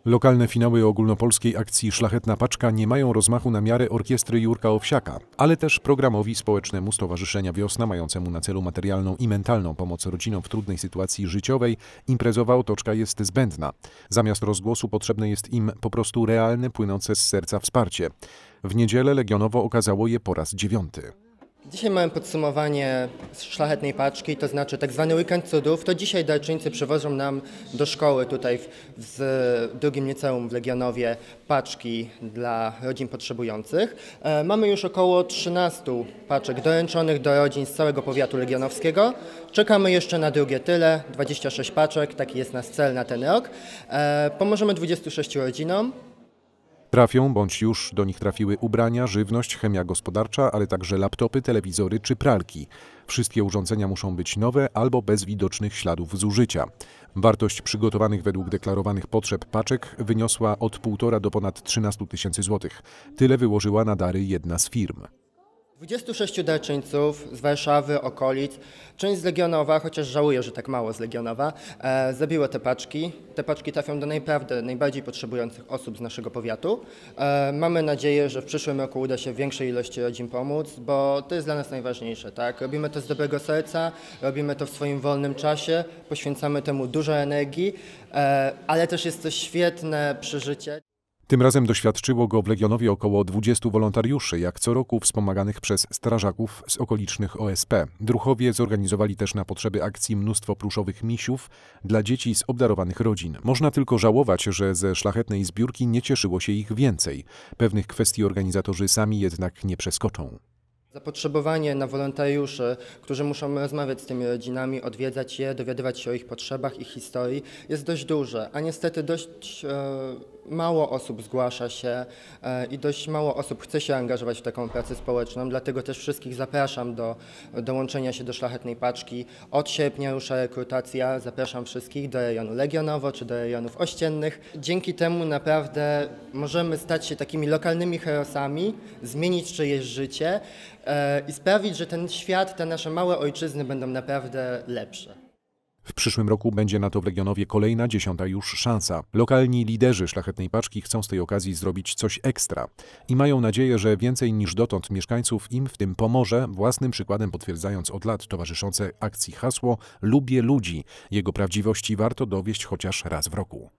Lokalne finały ogólnopolskiej akcji Szlachetna Paczka nie mają rozmachu na miarę orkiestry Jurka Owsiaka, ale też programowi społecznemu Stowarzyszenia Wiosna, mającemu na celu materialną i mentalną pomoc rodzinom w trudnej sytuacji życiowej, imprezowa otoczka jest zbędna. Zamiast rozgłosu potrzebne jest im po prostu realne, płynące z serca wsparcie. W niedzielę Legionowo okazało je po raz 9. Dzisiaj mamy podsumowanie Szlachetnej Paczki, to znaczy tak zwany weekend cudów. To dzisiaj darczyńcy przywożą nam do szkoły tutaj w drugim liceum w Legionowie paczki dla rodzin potrzebujących. Mamy już około 13 paczek doręczonych do rodzin z całego powiatu legionowskiego. Czekamy jeszcze na drugie tyle, 26 paczek, taki jest nasz cel na ten rok. Pomożemy 26 rodzinom. Trafią, bądź już do nich trafiły ubrania, żywność, chemia gospodarcza, ale także laptopy, telewizory czy pralki. Wszystkie urządzenia muszą być nowe albo bez widocznych śladów zużycia. Wartość przygotowanych według deklarowanych potrzeb paczek wyniosła od 1,5 do ponad 13 tysięcy złotych. Tyle wyłożyła na dary jedna z firm. 26 darczyńców z Warszawy, okolic, część z Legionowa, chociaż żałuję, że tak mało z Legionowa, zabiło te paczki. Te paczki trafią do naprawdę najbardziej potrzebujących osób z naszego powiatu. Mamy nadzieję, że w przyszłym roku uda się większej ilości rodzin pomóc, bo to jest dla nas najważniejsze. Tak? Robimy to z dobrego serca, robimy to w swoim wolnym czasie, poświęcamy temu dużo energii, ale też jest to świetne przeżycie. Tym razem doświadczyło go w Legionowie około 20 wolontariuszy, jak co roku wspomaganych przez strażaków z okolicznych OSP. Druhowie zorganizowali też na potrzeby akcji mnóstwo pluszowych misiów dla dzieci z obdarowanych rodzin. Można tylko żałować, że ze szlachetnej zbiórki nie cieszyło się ich więcej. Pewnych kwestii organizatorzy sami jednak nie przeskoczą. Zapotrzebowanie na wolontariuszy, którzy muszą rozmawiać z tymi rodzinami, odwiedzać je, dowiadywać się o ich potrzebach, ich historii, jest dość duże, a niestety dość mało osób zgłasza się i dość mało osób chce się angażować w taką pracę społeczną, dlatego też wszystkich zapraszam do dołączenia się do Szlachetnej Paczki. Od sierpnia rusza rekrutacja, zapraszam wszystkich do rejonu Legionowo czy do rejonów ościennych. Dzięki temu naprawdę możemy stać się takimi lokalnymi herosami, zmienić czyjeś życie i sprawić, że ten świat, te nasze małe ojczyzny będą naprawdę lepsze. W przyszłym roku będzie na to w Legionowie kolejna, 10. już szansa. Lokalni liderzy Szlachetnej Paczki chcą z tej okazji zrobić coś ekstra i mają nadzieję, że więcej niż dotąd mieszkańców im w tym pomoże, własnym przykładem potwierdzając od lat towarzyszące akcji hasło „Lubię ludzi”. Jego prawdziwości warto dowieść chociaż raz w roku.